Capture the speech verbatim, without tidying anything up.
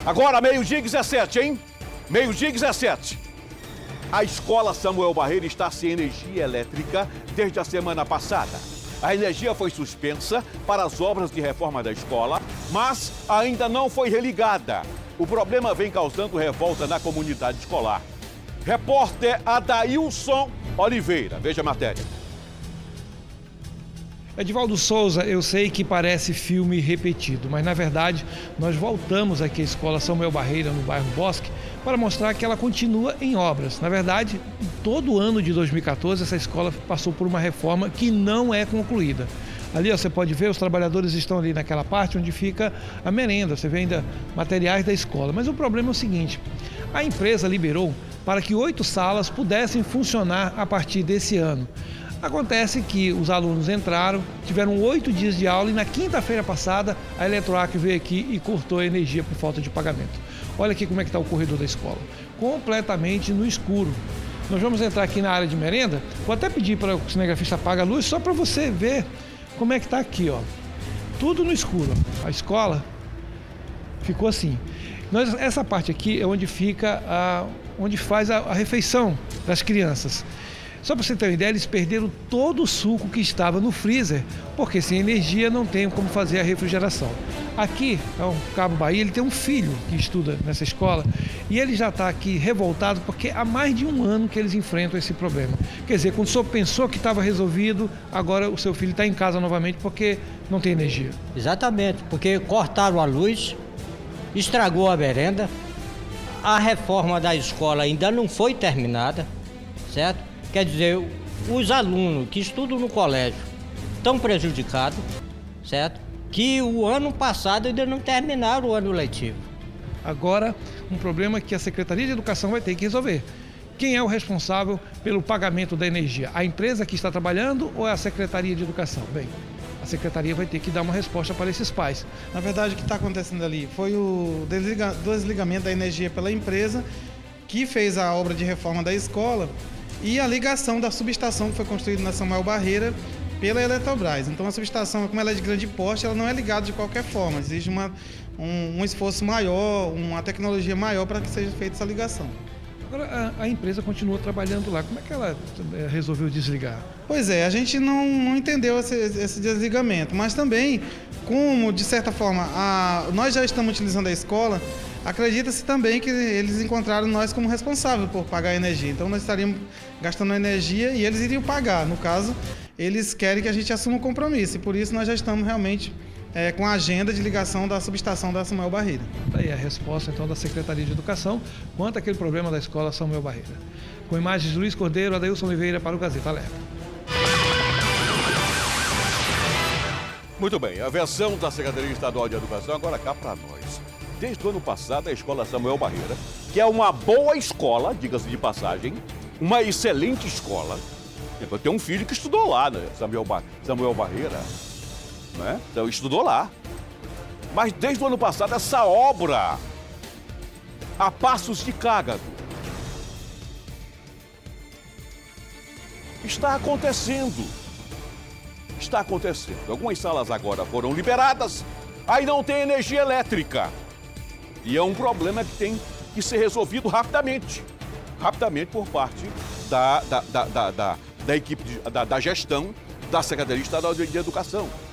Agora, meio-dia e dezessete, hein? Meio-dia e dezessete. A escola Samuel Barreira está sem energia elétrica desde a semana passada. A energia foi suspensa para as obras de reforma da escola, mas ainda não foi religada. O problema vem causando revolta na comunidade escolar. Repórter Adailson Oliveira, veja a matéria. Edivaldo Souza, eu sei que parece filme repetido, mas na verdade nós voltamos aqui à escola Samuel Barreira, no bairro Bosque, para mostrar que ela continua em obras. Na verdade, todo ano de dois mil e quatorze essa escola passou por uma reforma que não é concluída. Ali ó, você pode ver, os trabalhadores estão ali naquela parte onde fica a merenda, você vê ainda materiais da escola. Mas o problema é o seguinte, a empresa liberou para que oito salas pudessem funcionar a partir desse ano. Acontece que os alunos entraram, tiveram oito dias de aula e na quinta-feira passada a Eletroacre veio aqui e cortou a energia por falta de pagamento. Olha aqui como é que está o corredor da escola, completamente no escuro. Nós vamos entrar aqui na área de merenda, vou até pedir para o cinegrafista apagar a luz só para você ver como é que está aqui, ó. Tudo no escuro. A escola ficou assim. Nós, essa parte aqui é onde fica, a, onde faz a, a refeição das crianças. Só para você ter uma ideia, eles perderam todo o suco que estava no freezer, porque sem energia não tem como fazer a refrigeração. Aqui é o Cabo Bahia, ele tem um filho que estuda nessa escola e ele já está aqui revoltado porque há mais de um ano que eles enfrentam esse problema. Quer dizer, quando o senhor pensou que estava resolvido, agora o seu filho está em casa novamente porque não tem energia. Exatamente, porque cortaram a luz, estragou a merenda, a reforma da escola ainda não foi terminada, certo? Quer dizer, os alunos que estudam no colégio estão prejudicados, certo? Que o ano passado ainda não terminaram o ano letivo. Agora, um problema que a Secretaria de Educação vai ter que resolver. Quem é o responsável pelo pagamento da energia? A empresa que está trabalhando ou é a Secretaria de Educação? Bem, a Secretaria vai ter que dar uma resposta para esses pais. Na verdade, o que está acontecendo ali foi o desliga- desligamento da energia pela empresa que fez a obra de reforma da escola e a ligação da subestação que foi construída na Samuel Barreira pela Eletrobras. Então a subestação, como ela é de grande porte, ela não é ligada de qualquer forma. Exige uma, um, um esforço maior, uma tecnologia maior para que seja feita essa ligação. Agora, a, a empresa continua trabalhando lá. Como é que ela é, resolveu desligar? Pois é, a gente não, não entendeu esse, esse desligamento, mas também, como, de certa forma, a, nós já estamos utilizando a escola, acredita-se também que eles encontraram nós como responsável por pagar a energia. Então nós estaríamos gastando energia e eles iriam pagar. No caso, eles querem que a gente assuma o compromisso e por isso nós já estamos realmente é, com a agenda de ligação da subestação da Samuel Barreira. Daí a resposta então da Secretaria de Educação quanto àquele problema da escola Samuel Barreira. Com imagens de Luiz Cordeiro, Adailson Oliveira para o Gazeta Alerta. Muito bem, a versão da Secretaria Estadual de Educação agora cá para nós. Desde o ano passado, a escola Samuel Barreira, que é uma boa escola, diga-se de passagem, uma excelente escola. Eu tenho um filho que estudou lá, né? Samuel, ba Samuel Barreira, né? Então estudou lá. Mas desde o ano passado, essa obra, a passos de cágado, está acontecendo. Está acontecendo. Algumas salas agora foram liberadas, aí não tem energia elétrica. E é um problema que tem que ser resolvido rapidamente. Rapidamente por parte da, da, da, da, da, da equipe, de, da, da gestão da Secretaria Estadual de Educação.